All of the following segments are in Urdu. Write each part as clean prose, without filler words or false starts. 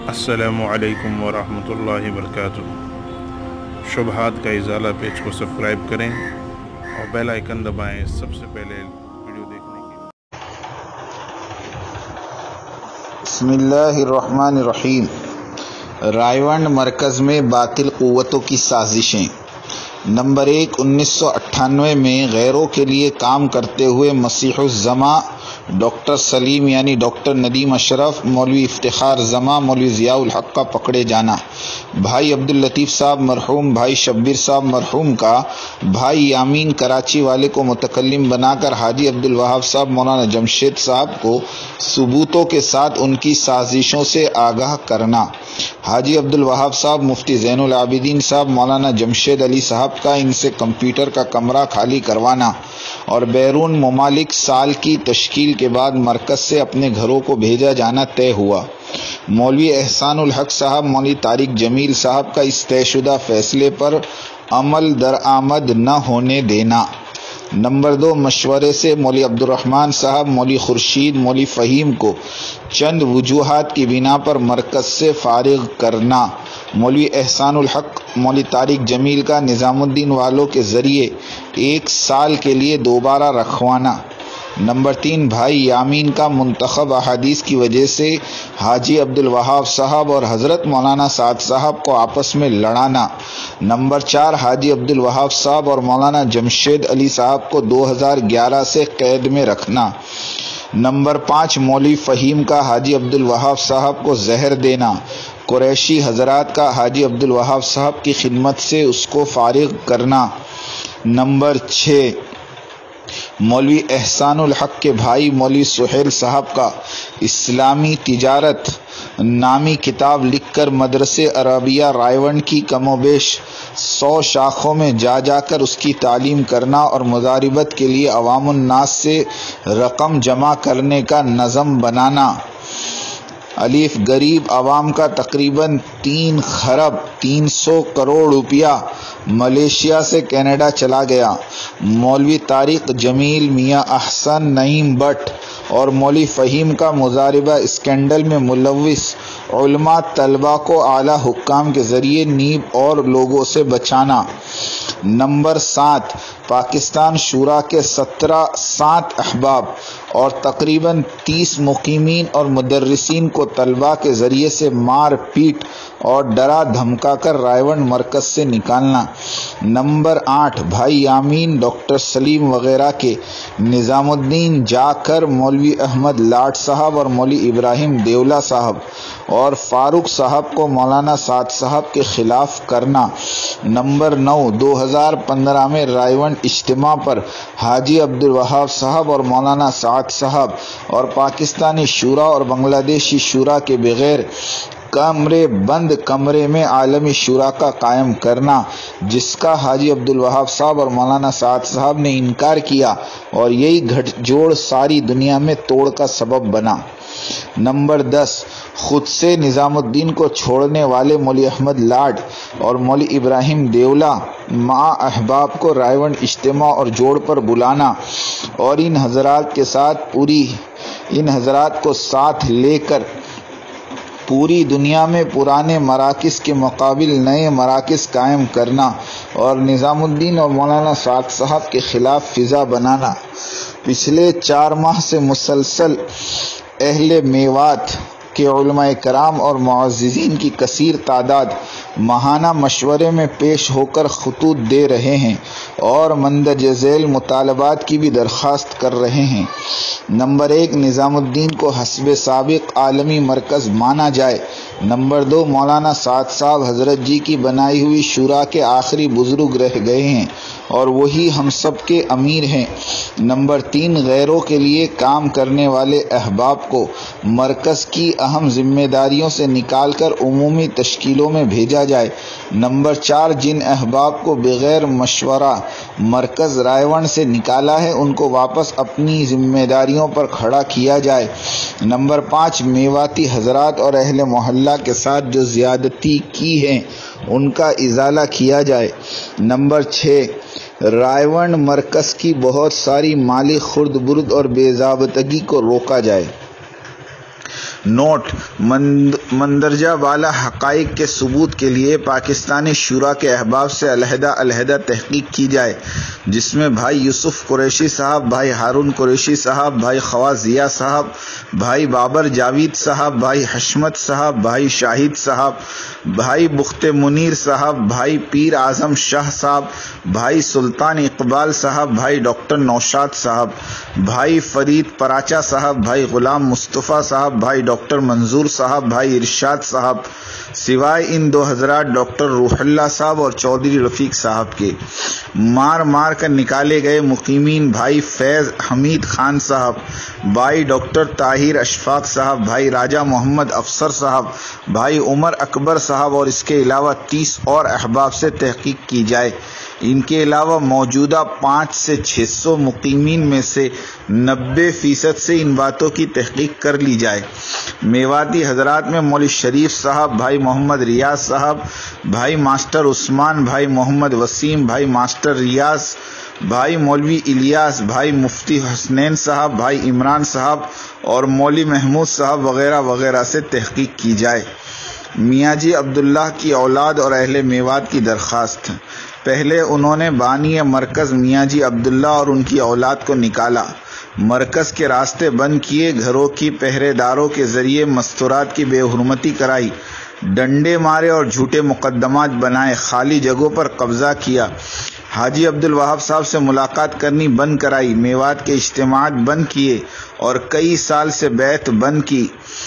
السلام علیکم ورحمۃ اللہ وبرکاتہ۔ شبہات کا ازالہ پیج کو سبسکرائب کریں اور بیل آئیکن دبائیں سب سے پہلے ویڈیو دیکھنے کے لیے۔ بسم اللہ الرحمن الرحیم۔ رائے ونڈ مرکز میں باطل قوتوں کی سازشیں۔ نمبر 1، 1998 میں غیروں کے لیے کام کرتے ہوئے مسیح الزماں ڈاکٹر سلیم یعنی ڈاکٹر ندیم اشرف، مولوی افتخار زماں، مولوی ضیاء الحق کا پکڑے جانا، بھائی عبداللطیف صاحب مرحوم، بھائی شبیر صاحب مرحوم کا بھائی یامین کراچی والے کو متکلم بنا کر حاجی عبدالوہاب صاحب مولانا جمشید صاحب کو ثبوتوں کے ساتھ ان کی سازشوں سے آگاہ کرنا، حاجی عبدالوہاب صاحب مفتی زین العابدین صاحب مولانا جمشید علی صاحب کا ان سے کمپیوٹر کا کمرہ خالی کروانا اور بیرون ممالک سال کی تشکیل کے بعد مرکز سے اپنے گھروں کو بھیجا جانا طے ہوا۔ مولوی احسان الحق صاحب، مولوی طارق جمیل صاحب کا اس طے شدہ فیصلے پر عمل درآمد نہ ہونے دینا۔ نمبر 2، مشورے سے مولوی عبدالرحمن صاحب، مولوی خورشید، مولوی فہیم کو چند وجوہات کی بنا پر مرکز سے فارغ کرنا، مولوی احسان الحق، مولوی طارق جمیل کا نظام الدین والوں کے ذریعے 1 سال کے لیے دوبارہ رکھوانا۔ نمبر 3، بھائی یامین کا منتخب احادیث کی وجہ سے حاجی عبدالوہاب صاحب اور حضرت مولانا سعد صاحب کو آپس میں لڑانا۔ نمبر 4، حاجی عبدالوہاب صاحب اور مولانا جمشید علی صاحب کو 2011 سے قید میں رکھنا۔ نمبر 5، مولوی فہیم کا حاجی عبدالوہاب صاحب کو زہر دینا، قریشی حضرات کا حاجی عبدالوہاب صاحب کی خدمت سے اس کو فارغ کرنا۔ نمبر 6، مولوی احسان الحق کے بھائی مولوی سہیل صاحب کا اسلامی تجارت نامی کتاب لکھ کر مدرسے عربیہ رائے ونڈ کی کم و بیش 100 شاخوں میں جا کر اس کی تعلیم کرنا اور مضاربت کے لیے عوام الناس سے رقم جمع کرنے کا نظم بنانا۔ الف، غریب عوام کا تقریباً 3 خرب 300 کروڑ روپیہ ملیشیا سے کینیڈا چلا گیا۔ مولوی طارق جمیل، میاں احسن نعیم بٹ اور مولوی فہیم کا مضاربہ اسکینڈل میں ملوث علماء طلبہ کو اعلیٰ حکام کے ذریعے نیب اور لوگوں سے بچانا۔ نمبر 7، پاکستان شورا کے 7 احباب اور تقریباً 30 مقیمین اور مدرسین کو طلباء کے ذریعے سے مار پیٹ اور ڈرا دھمکا کر رائے ونڈ مرکز سے نکالنا۔ نمبر 8، بھائی یامین، ڈاکٹر سلیم وغیرہ کے نظام الدین جا کر مولوی احمد لاٹ صاحب اور مولوی ابراہیم دیولہ صاحب اور فاروق صاحب کو مولانا سعد صاحب کے خلاف کرنا۔ نمبر 9، 2015 میں رائے ونڈ اجتماع پر حاجی عبدالوہاب صاحب اور مولانا سعد صاحب اور پاکستانی شورا اور بنگلہ دیشی شورا کے بغیر بند کمرے میں عالمی شورا کا قائم کرنا، جس کا حاجی عبدالوہاب صاحب اور مولانا سعد صاحب نے انکار کیا اور یہی گھٹ جوڑ ساری دنیا میں توڑ کا سبب بنا۔ نمبر 10، خود سے نظام الدین کو چھوڑنے والے مولوی احمد لاڈ اور مولوی ابراہیم دیولہ مع احباب کو رائے ونڈ اجتماع اور جوڑ پر بلانا اور ان حضرات کو ساتھ لے کر پوری دنیا میں پرانے مراکز کے مقابل نئے مراکز قائم کرنا اور نظام الدین اور مولانا سعد صاحب کے خلاف فضا بنانا۔ پچھلے 4 ماہ سے مسلسل اہل میوات کے علماء کرام اور معززین کی کثیر تعداد ماہانہ مشورے میں پیش ہو کر خطوط دے رہے ہیں اور مندرجہ ذیل مطالبات کی بھی درخواست کر رہے ہیں۔ نمبر 1، نظام الدین کو حسب سابق عالمی مرکز مانا جائے۔ نمبر 2، مولانا سعد صاحب حضرت جی کی بنائی ہوئی شورا کے آخری بزرگ رہ گئے ہیں اور وہی ہم سب کے امیر ہیں۔ نمبر 3، غیروں کے لیے کام کرنے والے احباب کو مرکز کی اہم ذمہ داریوں سے نکال کر عمومی تشکیلوں میں بھیجا جائے۔ نمبر 4، جن احباب کو بغیر مشورہ مرکز رائے ونڈ سے نکالا ہے ان کو واپس اپنی ذمہ داریوں پر کھڑا کیا جائے۔ نمبر 5، میواتی حضرات اور اہل محلہ کے ساتھ جو زیادتی کی ہے ان کا ازالہ کیا جائے۔ نمبر 6، رائے ونڈ مرکز کی بہت ساری مالی خرد برد اور بے ضابطگی کو روکا جائے۔ نوٹ: مندرجہ بالا حقائق کے ثبوت کے لیے پاکستانی شورا کے احباب سے علیحدہ تحقیق کی جائے، جس میں بھائی یوسف قریشی صاحب، بھائی ہارون قریشی صاحب، بھائی خواص ضیاء صاحب، بھائی بابر جاوید صاحب، بھائی حشمت صاحب، بھائی شاہد صاحب، بھائی بخت منیر صاحب، بھائی پیر اعظم شاہ صاحب، بھائی سلطان اقبال صاحب، بھائی ڈاکٹر نوشاد صاحب، بھائی فرید پراچا صاحب، بھائی غلام مصطفیٰ صاحب، بھائی ڈاکٹر منظور صاحب، بھائی ارشاد صاحب، سوائے ان دو حضرات ڈاکٹر روح اللہ صاحب اور چودھری رفیق صاحب کے مار کر نکالے گئے مقیمین بھائی فیض حمید خان صاحب، بھائی ڈاکٹر طاہر اشفاق صاحب، بھائی راجہ محمد افسر صاحب، بھائی عمر اکبر صاحب اور اس کے علاوہ 30 اور احباب سے تحقیق کی جائے۔ ان کے علاوہ موجودہ 500 سے 600 مقیمین میں سے 90% سے ان باتوں کی تحقیق کر لی جائے۔ میواتی حضرات میں مولوی شریف صاحب، بھائی محمد ریاض صاحب، بھائی ماسٹر عثمان، بھائی محمد وسیم، بھائی ماسٹر ریاض، بھائی مولوی الیاس، بھائی مفتی حسنین صاحب، بھائی عمران صاحب اور مولوی محمود صاحب وغیرہ وغیرہ سے تحقیق کی جائے۔ میاں جی عبداللہ کی اولاد اور اہل میوات کی درخواست: پہلے انہوں نے بانی مرکز میاں جی عبداللہ اور ان کی اولاد کو نکالا، مرکز کے راستے بند کیے، گھروں کی پہرے داروں کے ذریعے مستورات کی بے حرمتی کرائی، ڈنڈے مارے اور جھوٹے مقدمات بنائے، خالی جگہوں پر قبضہ کیا، حاجی عبدالوہاب صاحب سے ملاقات کرنی بند کرائی، میوات کے اجتماعات بند کیے اور کئی سال سے بیعت بند کی۔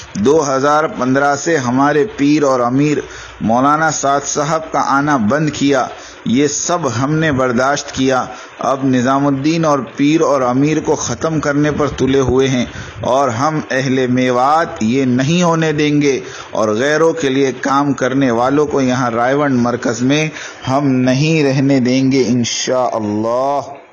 2015 سے ہمارے پیر اور امیر مولانا سعد صاحب کا آنا بند کیا۔ یہ سب ہم نے برداشت کیا۔ اب نظام الدین اور پیر اور امیر کو ختم کرنے پر تلے ہوئے ہیں اور ہم اہل میوات یہ نہیں ہونے دیں گے اور غیروں کے لیے کام کرنے والوں کو یہاں رائے ونڈ مرکز میں ہم نہیں رہنے دیں گے انشاءاللہ۔